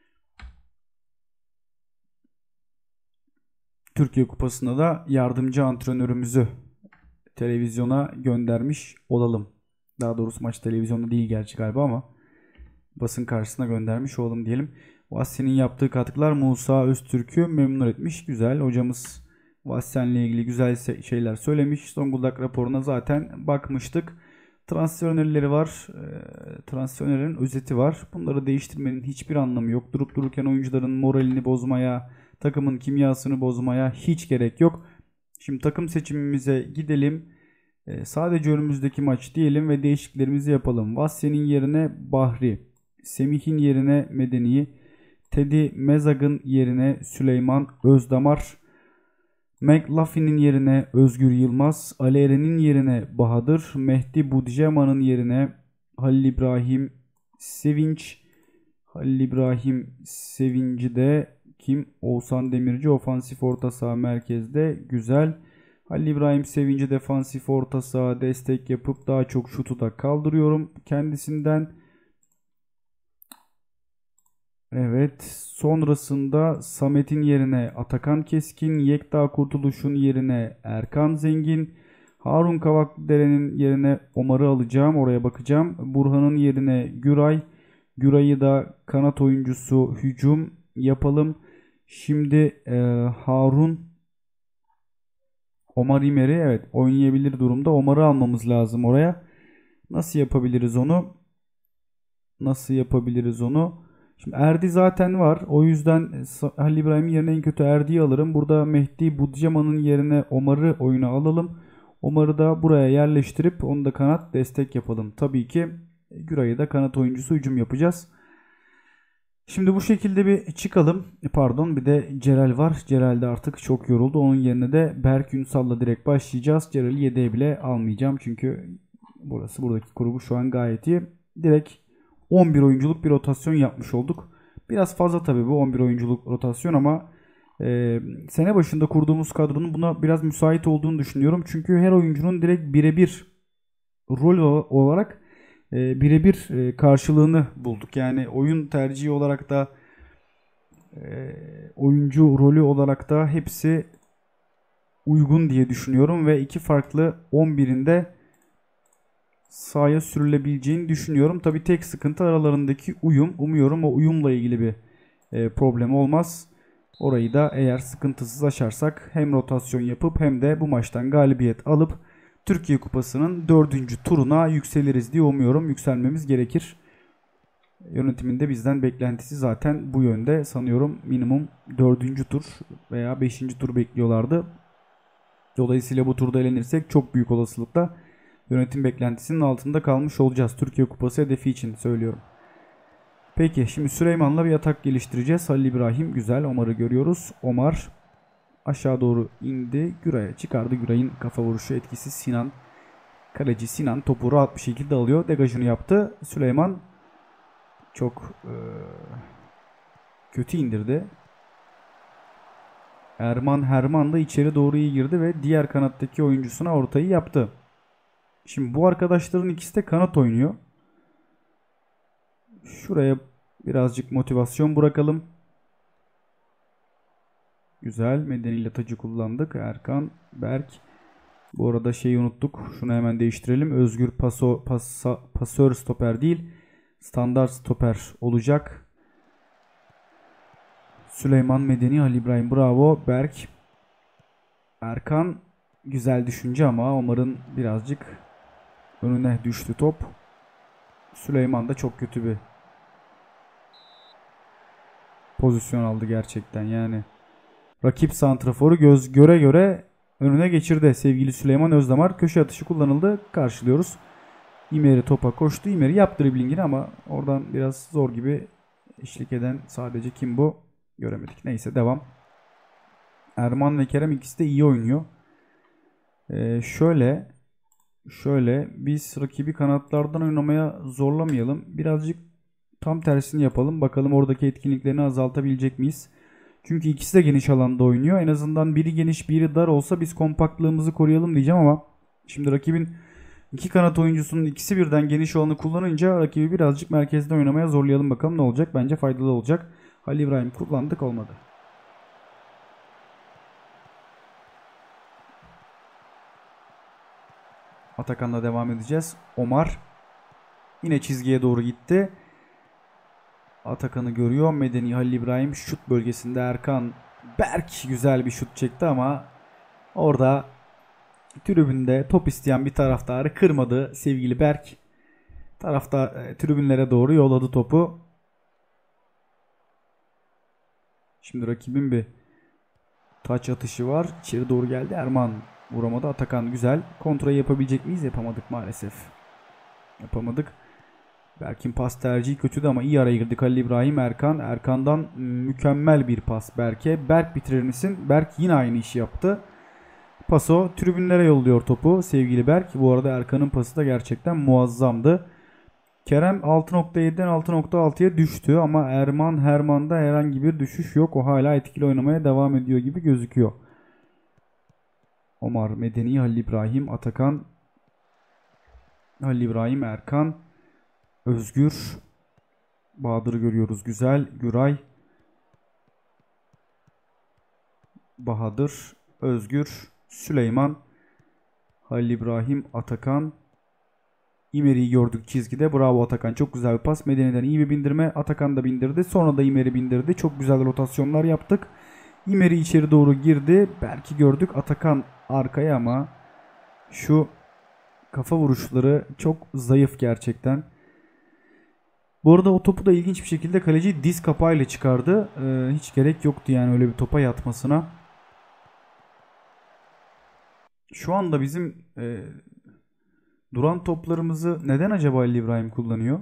Türkiye Kupası'nda da yardımcı antrenörümüzü televizyona göndermiş olalım. Daha doğrusu maç televizyonda değil gerçi galiba ama basın karşısına göndermiş olalım diyelim. Vassi'nin yaptığı katkılar Musa Öztürk'ü memnun etmiş. Güzel. Hocamız Vassi'nle ilgili güzel şeyler söylemiş. Zonguldak raporuna zaten bakmıştık. Transfer önerileri var. E, transfer önerilerin özeti var. Bunları değiştirmenin hiçbir anlamı yok. Durup dururken oyuncuların moralini bozmaya, takımın kimyasını bozmaya hiç gerek yok. Şimdi takım seçimimize gidelim. E, sadece önümüzdeki maç diyelim ve değişikliklerimizi yapalım. Vassi'nin yerine Bahri, Semih'in yerine Medeni'yi, Teddy Mezag'ın yerine Süleyman Özdamar, McLaughlin'in yerine Özgür Yılmaz, Ali Eren'in yerine Bahadır, Mehdi Budjeman'ın yerine Halil İbrahim Sevinç, Halil İbrahim Sevinci de kim? Oğuzhan Demirci ofansif orta saha merkezde. Güzel. Halil İbrahim Sevinci defansif orta saha destek yapıp daha çok şutu da kaldırıyorum kendisinden. Evet. Sonrasında Samet'in yerine Atakan Keskin, Yekta Kurtuluş'un yerine Erkan Zengin, Harun Kavaklıdere'nin yerine Omar'ı alacağım. Oraya bakacağım. Burhan'ın yerine Güray. Güray'ı da kanat oyuncusu hücum yapalım. Şimdi e, Harun Omar İmer'i evet oynayabilir durumda. Omar'ı almamız lazım oraya. Nasıl yapabiliriz onu? Nasıl yapabiliriz onu? Şimdi Erdi zaten var. O yüzden Halil İbrahim'in yerine en kötü Erdi'yi alırım. Burada Mehdi Budjaman'ın yerine Omar'ı oyuna alalım. Omar'ı da buraya yerleştirip onu da kanat destek yapalım. Tabii ki Güray'ı da kanat oyuncusu hücum yapacağız. Şimdi bu şekilde bir çıkalım. Pardon, bir de Celal var. Celal de artık çok yoruldu. Onun yerine de Berk Ünsal'la direkt başlayacağız. Celal'i yedeğe bile almayacağım. Çünkü burası buradaki grubu şu an gayet iyi. Direkt on bir oyunculuk bir rotasyon yapmış olduk. Biraz fazla tabii bu on bir oyunculuk rotasyon ama e, sene başında kurduğumuz kadronun buna biraz müsait olduğunu düşünüyorum. Çünkü her oyuncunun direkt birebir rol olarak e, birebir e, karşılığını bulduk. Yani oyun tercihi olarak da e, oyuncu rolü olarak da hepsi uygun diye düşünüyorum ve iki farklı on birinde sahaya sürülebileceğini düşünüyorum. Tabii tek sıkıntı aralarındaki uyum. Umuyorum o uyumla ilgili bir e, problem olmaz. Orayı da eğer sıkıntısız aşarsak hem rotasyon yapıp hem de bu maçtan galibiyet alıp Türkiye Kupası'nın dördüncü turuna yükseliriz diye umuyorum. Yükselmemiz gerekir. Yönetimin de bizden beklentisi zaten bu yönde. Sanıyorum minimum dördüncü tur veya beşinci tur bekliyorlardı. Dolayısıyla bu turda elenirsek çok büyük olasılıkla yönetim beklentisinin altında kalmış olacağız. Türkiye Kupası hedefi için söylüyorum. Peki şimdi Süleyman'la bir atak geliştireceğiz. Halil İbrahim güzel. Omar'ı görüyoruz. Omar aşağı doğru indi. Güray'a çıkardı. Güray'ın kafa vuruşu etkisiz. Sinan, kaleci Sinan topu rahat bir şekilde alıyor. Degajını yaptı. Süleyman çok e, kötü indirdi. Erman Herman da içeri doğru iyi girdi ve diğer kanattaki oyuncusuna ortayı yaptı. Şimdi bu arkadaşların ikisi de kanat oynuyor. Şuraya birazcık motivasyon bırakalım. Güzel. Medeni ile tacı kullandık. Erkan, Berk. Bu arada şeyi unuttuk. Şunu hemen değiştirelim. Özgür paso, pasa, pasör stoper değil. Standart stoper olacak. Süleyman, Medeni, Halil İbrahim bravo. Berk. Erkan güzel düşünce ama Omar'ın birazcık önüne düştü top. Süleyman da çok kötü bir pozisyon aldı gerçekten yani. Rakip santraforu göz göre göre önüne geçirdi sevgili Süleyman Özdamar. Köşe atışı kullanıldı. Karşılıyoruz. İmeri topa koştu. İmeri yaptı driblingini ama oradan biraz zor gibi, eşlik eden sadece kim bu? Göremedik. Neyse devam. Erman ve Kerem ikisi de iyi oynuyor. Ee, şöyle şöyle biz rakibi kanatlardan oynamaya zorlamayalım. Birazcık tam tersini yapalım. Bakalım oradaki etkinliklerini azaltabilecek miyiz? Çünkü ikisi de geniş alanda oynuyor. En azından biri geniş biri dar olsa biz kompaktlığımızı koruyalım diyeceğim ama şimdi rakibin iki kanat oyuncusunun ikisi birden geniş olanı kullanınca rakibi birazcık merkezde oynamaya zorlayalım, bakalım ne olacak. Bence faydalı olacak. Halil İbrahim kullandık, olmadı. Atakan'la devam edeceğiz. Omar yine çizgiye doğru gitti. Atakan'ı görüyor. Medeni, Halil İbrahim şut bölgesinde. Erkan, Berk güzel bir şut çekti ama orada tribünde top isteyen bir taraftarı kırmadı sevgili Berk. Taraftar e, tribünlere doğru yolladı topu. Şimdi rakibin bir taç atışı var. İçeri doğru geldi. Erman vuramadı. Atakan güzel. Kontrayı yapabilecek miyiz? Yapamadık maalesef. Yapamadık. Berk'in pas tercihi kötüydü ama iyi araya girdik. Halil İbrahim, Erkan. Erkan'dan mükemmel bir pas Berk'e. Berk bitirir misin? Berk yine aynı işi yaptı. Paso tribünlere yolluyor topu sevgili Berk. Bu arada Erkan'ın pası da gerçekten muazzamdı. Kerem altı nokta yediden altı nokta altıya düştü ama Erman Herman'da herhangi bir düşüş yok. O hala etkili oynamaya devam ediyor gibi gözüküyor. Omar, Medeni, Halil İbrahim, Atakan, Halil İbrahim, Erkan, Özgür, Bahadır'ı görüyoruz güzel. Güray, Bahadır, Özgür, Süleyman, Halil İbrahim, Atakan, İmeri'yi gördük çizgide. Bravo Atakan. Çok güzel bir pas. Medeni'den iyi bir bindirme. Atakan da bindirdi. Sonra da İmeri bindirdi. Çok güzel rotasyonlar yaptık. İmeri içeri doğru girdi. Belki gördük. Atakan arkaya ama şu kafa vuruşları çok zayıf gerçekten. Bu arada o topu da ilginç bir şekilde kaleci diz kapağıyla çıkardı. Ee, hiç gerek yoktu yani öyle bir topa yatmasına. Şu anda bizim e, duran toplarımızı neden acaba Ali İbrahim kullanıyor?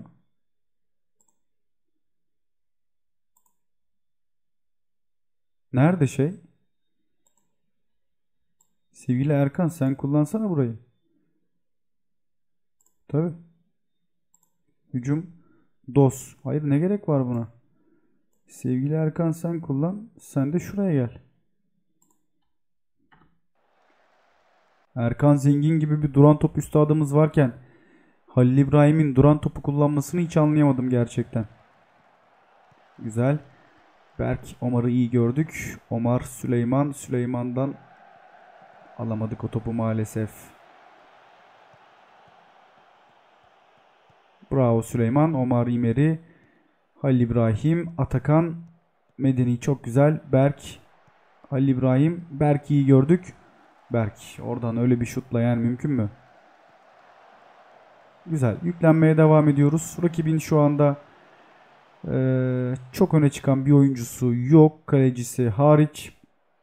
Nerede şey? Sevgili Erkan sen kullansana burayı. Tabii. Hücum. Dos. Hayır ne gerek var buna? Sevgili Erkan sen kullan. Sen de şuraya gel. Erkan Zengin gibi bir duran top üstadımız varken Halil İbrahim'in duran topu kullanmasını hiç anlayamadım gerçekten. Güzel. Berk, Omar'ı iyi gördük. Omar, Süleyman. Süleyman'dan alamadık o topu maalesef. Bravo Süleyman. Omar, İmeri, Halil İbrahim, Atakan, Medeni çok güzel. Berk, Halil İbrahim. Berk'i iyi gördük. Berk oradan öyle bir şutla yani mümkün mü? Güzel. Yüklenmeye devam ediyoruz. Rakibin şu anda Ee, çok öne çıkan bir oyuncusu yok. Kalecisi hariç.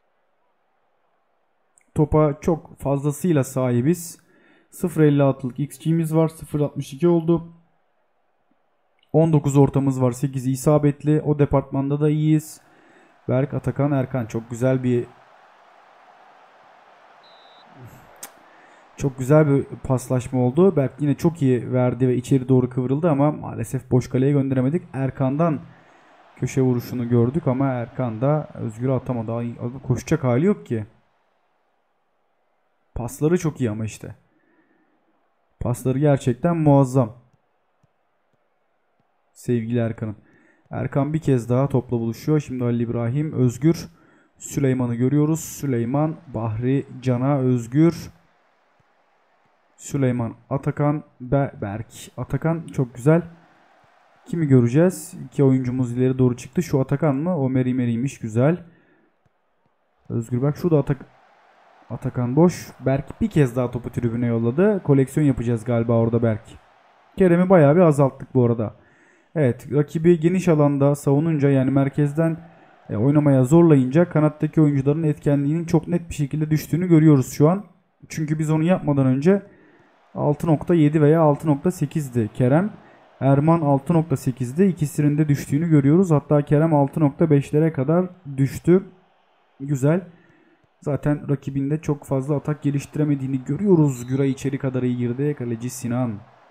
Topa çok fazlasıyla sahibiz. sıfır virgül elli altılık X G'miz var. sıfır virgül altmış iki oldu. on dokuz ortamız var. sekiz isabetli. O departmanda da iyiyiz. Berk, Atakan, Erkan. Çok güzel bir Çok güzel bir paslaşma oldu. Berk yine çok iyi verdi ve içeri doğru kıvrıldı ama maalesef boş kaleye gönderemedik. Erkan'dan köşe vuruşunu gördük ama Erkan da Özgür'ü atamadı. Koşacak hali yok ki. Pasları çok iyi ama işte. Pasları gerçekten muazzam. Sevgili Erkan'ın. Erkan bir kez daha topla buluşuyor. Şimdi Halil İbrahim, Özgür, Süleyman'ı görüyoruz. Süleyman, Bahri, Can'a, Özgür, Süleyman, Atakan, Berk. Atakan çok güzel. Kimi göreceğiz? İki oyuncumuz ileri doğru çıktı. Şu Atakan mı? O Meri Meri'ymiş. Güzel. Özgür bak şurada Atak Atakan boş. Berk bir kez daha topu tribüne yolladı. Koleksiyon yapacağız galiba orada Berk. Kerem'i bayağı bir azalttık bu arada. Evet rakibi geniş alanda savununca yani merkezden e, oynamaya zorlayınca kanattaki oyuncuların etkenliğinin çok net bir şekilde düştüğünü görüyoruz şu an. Çünkü biz onu yapmadan önce altı nokta yedi veya altı nokta sekizdi Kerem. Erman altı nokta sekizdi. İkisinin de düştüğünü görüyoruz. Hatta Kerem altı nokta beşlere kadar düştü. Güzel. Zaten rakibinde çok fazla atak geliştiremediğini görüyoruz. Güray içeri kadar iyi girdi. Kaleci Sinan.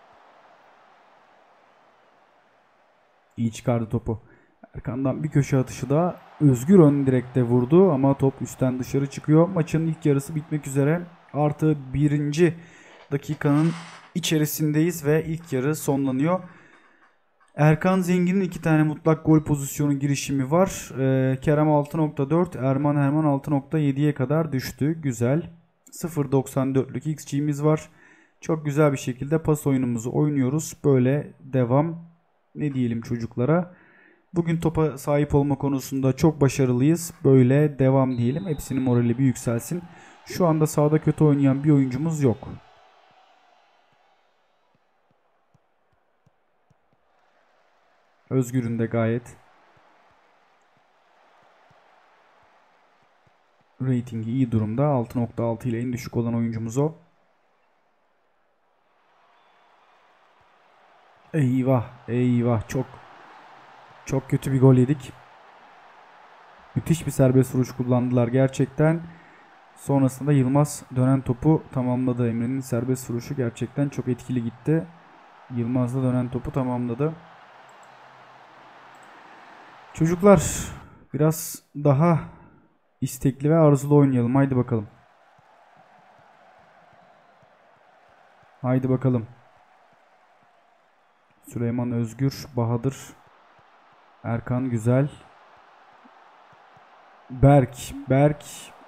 İyi çıkardı topu. Erkan'dan bir köşe atışı da Özgür ön direkte vurdu ama top üstten dışarı çıkıyor. Maçın ilk yarısı bitmek üzere. Artı birinci dakikanın içerisindeyiz ve ilk yarı sonlanıyor. Erkan Zengin'in iki tane mutlak gol pozisyonu girişimi var. Ee, Kerem altı nokta dört, Erman Erman altı nokta yediye kadar düştü. Güzel. sıfır nokta doksan dörtlük X G'miz var. Çok güzel bir şekilde pas oyunumuzu oynuyoruz. Böyle devam. Ne diyelim çocuklara. Bugün topa sahip olma konusunda çok başarılıyız. Böyle devam diyelim. Hepsinin morali bir yükselsin. Şu anda sahada kötü oynayan bir oyuncumuz yok. Özgür'ün de gayet ratingi iyi durumda. altı nokta altı ile en düşük olan oyuncumuz o. Eyvah, eyvah. Çok çok kötü bir gol yedik. Müthiş bir serbest vuruş kullandılar gerçekten. Sonrasında Yılmaz dönen topu tamamladı. Emre'nin serbest vuruşu gerçekten çok etkili gitti. Yılmaz da dönen topu tamamladı. Çocuklar biraz daha istekli ve arzulu oynayalım. Haydi bakalım. Haydi bakalım. Süleyman Özgür, Bahadır, Erkan güzel. Berk, Berk.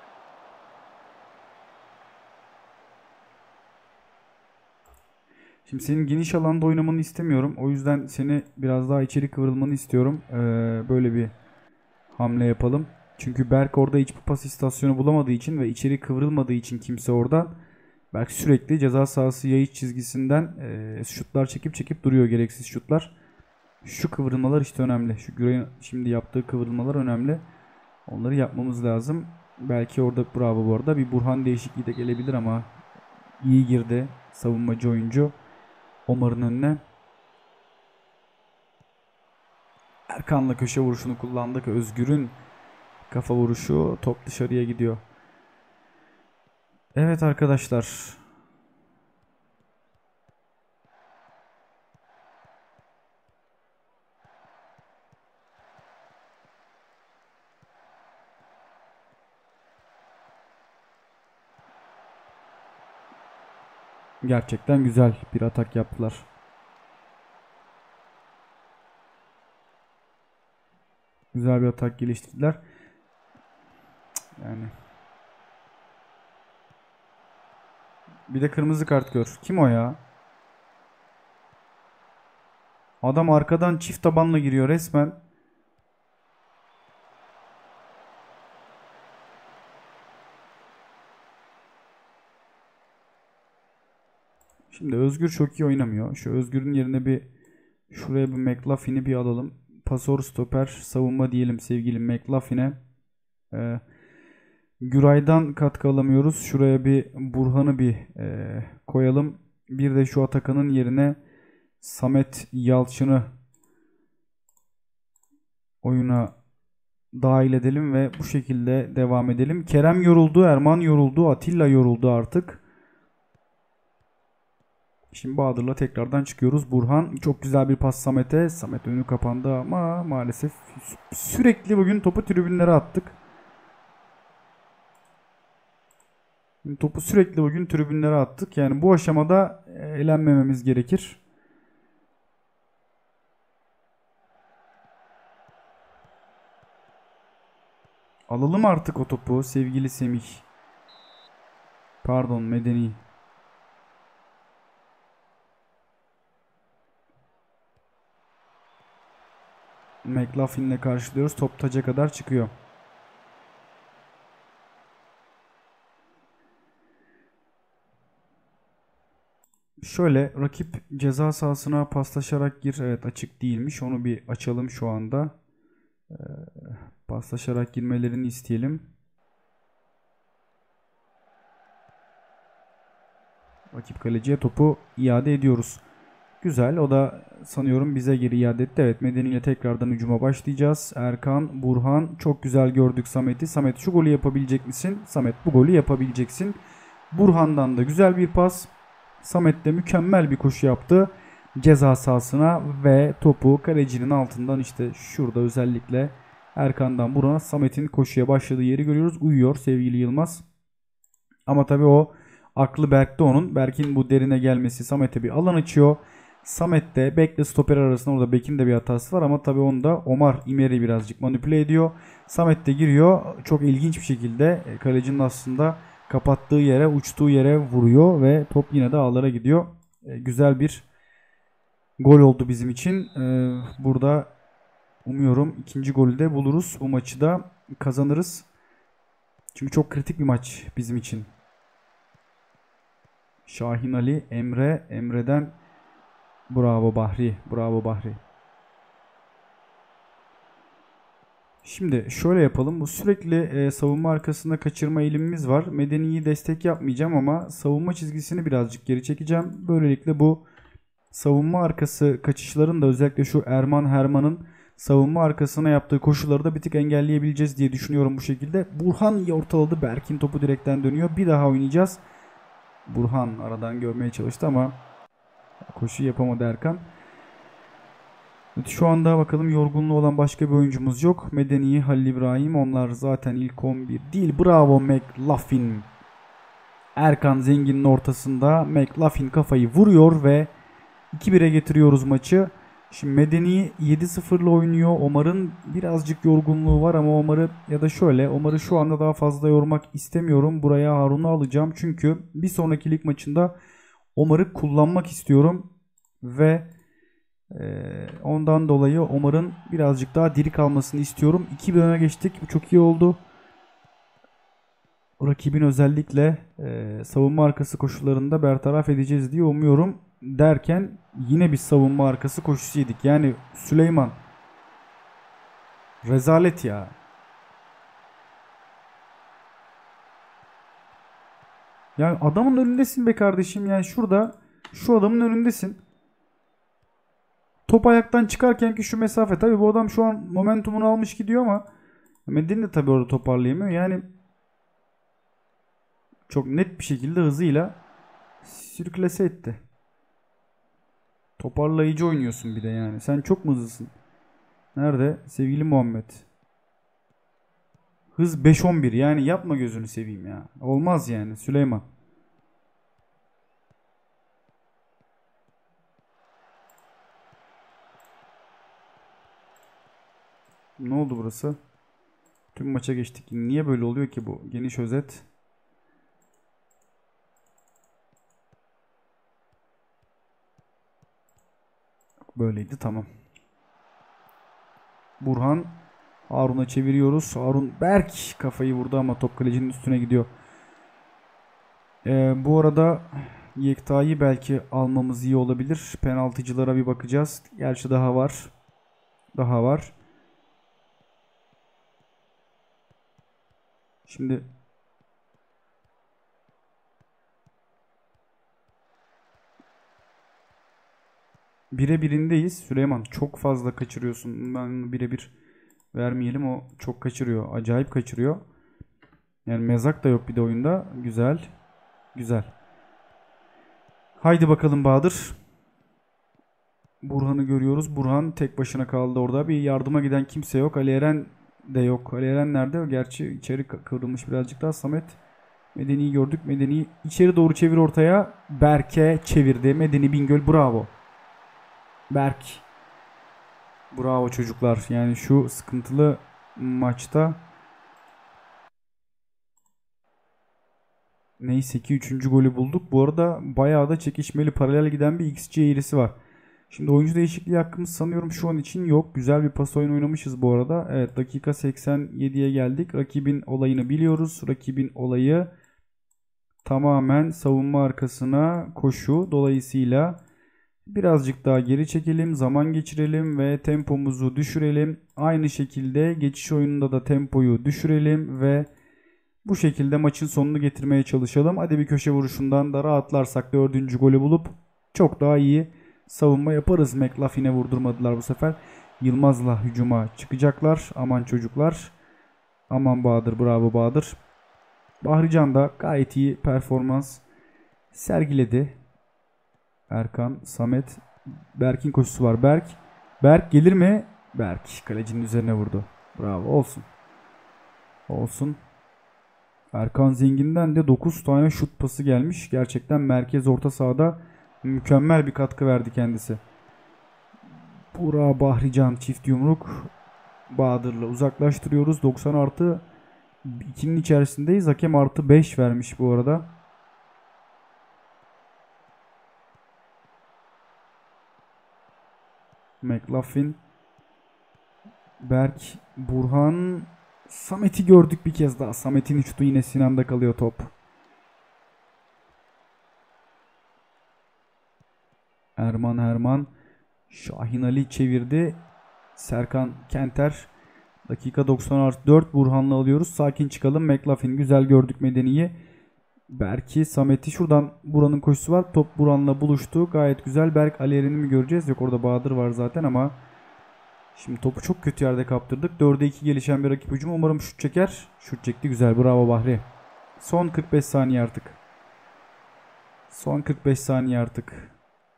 Şimdi senin geniş alanda oynamanı istemiyorum. O yüzden seni biraz daha içeri kıvrılmanı istiyorum. Ee, böyle bir hamle yapalım. Çünkü Berk orada hiçbir pas istasyonu bulamadığı için ve içeri kıvrılmadığı için kimse orada. Berk sürekli ceza sahası yayış çizgisinden e, şutlar çekip çekip duruyor, gereksiz şutlar. Şu kıvrılmalar işte önemli. Şu Güray'ın şimdi yaptığı kıvrılmalar önemli. Onları yapmamız lazım. Belki orada bravo bu arada. Bir Burhan değişikliği de gelebilir ama iyi girdi savunmacı oyuncu Omar'ın önüne. Erkan'la köşe vuruşunu kullandık. Özgür'ün kafa vuruşu, top dışarıya gidiyor. Evet arkadaşlar. Gerçekten güzel bir atak yaptılar. Güzel bir atak geliştirdiler. Yani. Bir de kırmızı kart gör. Kim o ya? Adam arkadan çift tabanla giriyor resmen. Şimdi Özgür çok iyi oynamıyor. Şu Özgür'ün yerine bir şuraya bir McLaughlin'i bir alalım. Pasör, stoper, savunma diyelim sevgili McLaughlin'e. Ee, Güray'dan katkı alamıyoruz. Şuraya bir Burhan'ı bir e, koyalım. Bir de şu Atakan'ın yerine Samet Yalçın'ı oyuna dahil edelim ve bu şekilde devam edelim. Kerem yoruldu, Erman yoruldu, Atilla yoruldu artık. Şimdi Bahadır'la tekrardan çıkıyoruz. Burhan çok güzel bir pas Samet'e. Samet önü kapandı ama maalesef sürekli bugün topu tribünlere attık. Topu sürekli bugün tribünlere attık. Yani bu aşamada elenmememiz gerekir. Alalım artık o topu sevgili Semih. Pardon Medeni. McLaughlin'le karşılıyoruz. Top taca kadar çıkıyor. Şöyle rakip ceza sahasına paslaşarak gir. Evet açık değilmiş. Onu bir açalım şu anda. Ee, paslaşarak girmelerini isteyelim. Rakip kaleciye topu iade ediyoruz. Güzel. O da sanıyorum bize geri iade etti. Evet, Medeni ile tekrardan hücuma başlayacağız. Erkan, Burhan. Çok güzel gördük Samet'i. Samet şu golü yapabilecek misin? Samet bu golü yapabileceksin. Burhan'dan da güzel bir pas. Samet de mükemmel bir koşu yaptı. Ceza sahasına ve topu kalecinin altından işte şurada özellikle Erkan'dan Burhan'a Samet'in koşuya başladığı yeri görüyoruz. Uyuyor sevgili Yılmaz. Ama tabii o aklı Berk'te onun. Berk'in bu derine gelmesi Samet'e bir alan açıyor. Samet de Bek'le stoper arasında orada Bek'in de bir hatası var ama tabii onda Omar İmeri birazcık manipüle ediyor. Samet de giriyor. Çok ilginç bir şekilde kalecinin aslında kapattığı yere, uçtuğu yere vuruyor ve top yine de ağlara gidiyor. E, güzel bir gol oldu bizim için. E, burada umuyorum ikinci golü de buluruz. Bu maçı da kazanırız. Çünkü çok kritik bir maç bizim için. Şahin Ali, Emre, Emre'den bravo Bahri, bravo Bahri. Şimdi şöyle yapalım. Bu sürekli e, savunma arkasında kaçırma eğilimimiz var. Medeni'yi destek yapmayacağım ama savunma çizgisini birazcık geri çekeceğim. Böylelikle bu savunma arkası kaçışların da özellikle şu Erman Herman'ın savunma arkasına yaptığı koşuları da bir tık engelleyebileceğiz diye düşünüyorum bu şekilde. Burhan ortaladı. Berk'in topu direkten dönüyor. Bir daha oynayacağız. Burhan aradan görmeye çalıştı ama koşu yapamadı Erkan. Şu anda bakalım yorgunluğu olan başka bir oyuncumuz yok. Medeni, Halil İbrahim, onlar zaten ilk on bir değil. Bravo McLaughlin. Erkan Zengin'in ortasında McLaughlin kafayı vuruyor ve iki bire getiriyoruz maçı. Şimdi Medeni yedi sıfırla oynuyor. Omar'ın birazcık yorgunluğu var ama Omar'ı ya da şöyle Omar'ı şu anda daha fazla yormak istemiyorum. Buraya Harun'u alacağım. Çünkü bir sonraki lig maçında Omar'ı kullanmak istiyorum. Ve ee, ondan dolayı Omar'ın birazcık daha diri kalmasını istiyorum. iki bir öne geçtik. Bu çok iyi oldu. Rakibin özellikle e, savunma arkası koşularında bertaraf edeceğiz diye umuyorum. Derken yine bir savunma arkası koşusu yedik. Yani Süleyman rezalet ya. Yani adamın önündesin be kardeşim. Yani şurada şu adamın önündesin. Top ayaktan çıkarken ki şu mesafe. Tabii bu adam şu an momentumunu almış gidiyor ama Medeni de tabii orada toparlayamıyor. Yani çok net bir şekilde hızıyla sürklese etti. Toparlayıcı oynuyorsun bir de yani. Sen çok mu hızlısın? Nerede? Sevgili Muhammed. Hız beş on bir. Yani yapma gözünü seveyim ya. Olmaz yani Süleyman. Ne oldu burası? Tüm maça geçtik. Niye böyle oluyor ki bu? Geniş özet. Böyleydi, tamam. Burhan. Harun'a çeviriyoruz. Harun Berk kafayı vurdu ama top kalecinin üstüne gidiyor. Ee, bu arada Yekta'yı belki almamız iyi olabilir. Penaltıcılara bir bakacağız. Gerçi daha var. Daha var. Şimdi bire birindeyiz. Süleyman çok fazla kaçırıyorsun. Ben birebir vermeyelim, o çok kaçırıyor. Acayip kaçırıyor. Yani mezak da yok bir de oyunda. Güzel. Güzel. Haydi bakalım Bahadır. Burhan'ı görüyoruz. Burhan tek başına kaldı orada. Bir yardıma giden kimse yok. Ali Eren de yok. Ali Eren nerede? Gerçi içeri kıvrılmış birazcık daha. Samet. Medeni'yi gördük. Medeni'yi içeri doğru çevir ortaya. Berke çevirdi. Medeni Bingöl bravo. Berk. Bravo çocuklar. Yani şu sıkıntılı maçta neyse ki üçüncü golü bulduk. Bu arada bayağı da çekişmeli, paralel giden bir X G eğrisi var. Şimdi oyuncu değişikliği hakkımız sanıyorum şu an için yok. Güzel bir pas oyunu oynamışız bu arada. Evet, dakika seksen yediye geldik. Rakibin olayını biliyoruz. Rakibin olayı tamamen savunma arkasına koşu. Dolayısıyla Birazcık daha geri çekelim, zaman geçirelim ve tempomuzu düşürelim. Aynı şekilde geçiş oyununda da tempoyu düşürelim ve bu şekilde maçın sonunu getirmeye çalışalım. Hadi bir köşe vuruşundan da rahatlarsak dördüncü golü bulup çok daha iyi savunma yaparız. McLaughlin'e vurdurmadılar bu sefer. Yılmaz'la hücuma çıkacaklar. Aman çocuklar. Aman Bahadır, bravo Bahadır. Bahrican da gayet iyi performans sergiledi. Erkan, Samet, Berk'in koşusu var. Berk. Berk gelir mi? Berk kalecinin üzerine vurdu. Bravo, olsun. Olsun. Erkan Zengin'den de dokuz tane şut pası gelmiş. Gerçekten merkez orta sahada mükemmel bir katkı verdi kendisi. Burak Bahrican çift yumruk. Bahadır'la uzaklaştırıyoruz. doksan artı ikinin içerisindeyiz. Hakem artı beş vermiş bu arada. McLaughlin, Berk, Burhan, Samet'i gördük bir kez daha. Samet'in şutu yine Sinan'da kalıyor top. Erman Herman, Şahin Ali çevirdi. Serkan Kenter, dakika doksan artı dört, Burhan'la alıyoruz. Sakin çıkalım. McLaughlin güzel gördük, Medeni'yi. Berk'i, Samet'i, şuradan Buran'ın koşusu var. Top Buran'la buluştu. Gayet güzel. Berk Ali Eren'i mi göreceğiz? Yok, orada Bahadır var zaten ama şimdi topu çok kötü yerde kaptırdık. dörde iki gelişen bir rakip hücumu. Umarım şut çeker. Şut çekti, güzel. Bravo Bahri. Son kırk beş saniye artık. Son kırk beş saniye artık.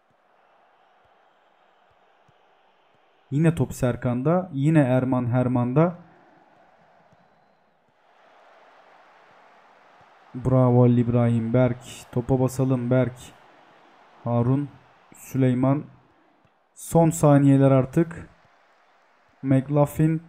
Yine top Serkan'da. Yine Erman Herman'da. Bravo Ali İbrahim. Berk. Topa basalım Berk. Harun. Süleyman. Son saniyeler artık. McLaughlin.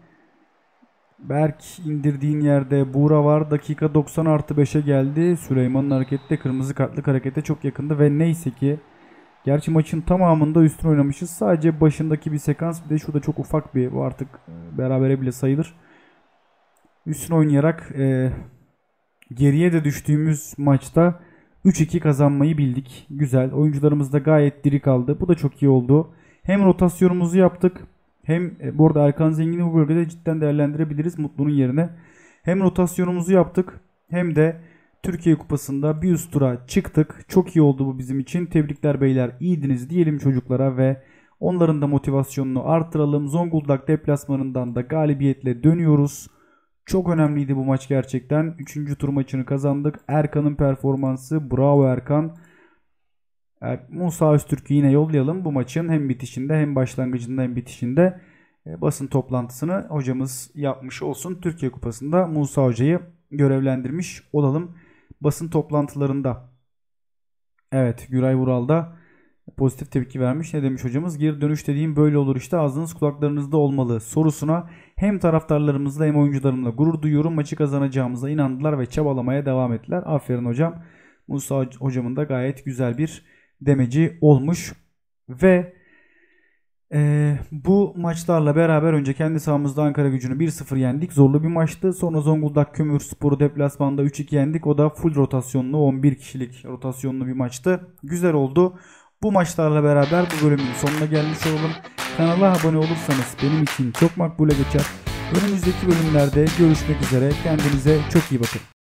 Berk indirdiğin yerde Buğra var. Dakika doksan artı beşe geldi. Süleyman'ın harekette, kırmızı kartlık harekete çok yakındı ve neyse ki, gerçi maçın tamamında üstün oynamışız. Sadece başındaki bir sekans, bir de şurada çok ufak bir, bu artık berabere bile sayılır. Üstün oynayarak e, geriye de düştüğümüz maçta üç iki kazanmayı bildik. Güzel. Oyuncularımız da gayet diri kaldı. Bu da çok iyi oldu. Hem rotasyonumuzu yaptık. Hem e, bu arada Erkan Zengin'i bu bölgede cidden değerlendirebiliriz Mutlu'nun yerine. Hem rotasyonumuzu yaptık hem de Türkiye Kupası'nda bir üst tura çıktık. Çok iyi oldu bu bizim için. Tebrikler beyler. İyiydiniz diyelim çocuklara ve onların da motivasyonunu artıralım. Zonguldak deplasmanından da galibiyetle dönüyoruz. Çok önemliydi bu maç gerçekten. Üçüncü tur maçını kazandık. Erkan'ın performansı. Bravo Erkan. Er, Musa Öztürk'ü yine yollayalım bu maçın hem bitişinde hem başlangıcında hem bitişinde e, basın toplantısını hocamız yapmış olsun. Türkiye Kupası'nda Musa Hoca'yı görevlendirmiş olalım basın toplantılarında. Evet, Güray Vural da pozitif tepki vermiş. Ne demiş hocamız? Geri dönüş dediğim böyle olur işte, ağzınız kulaklarınızda olmalı sorusuna hem taraftarlarımızla hem oyuncularımla gurur duyuyorum. Maçı kazanacağımıza inandılar ve çabalamaya devam ettiler. Aferin hocam. Musa hocamın da gayet güzel bir demeci olmuş. Ve e, bu maçlarla beraber önce kendi sahamızda Ankaragücü'nü bir sıfır yendik. Zorlu bir maçtı. Sonra Zonguldak Kömürspor'u deplasmanda üç iki yendik. O da full rotasyonlu, on bir kişilik rotasyonlu bir maçtı. Güzel oldu. Bu maçlarla beraber bu bölümün sonuna gelmiş olalım. Kanala abone olursanız benim için çok makbule geçer. Önümüzdeki bölümlerde görüşmek üzere. Kendinize çok iyi bakın.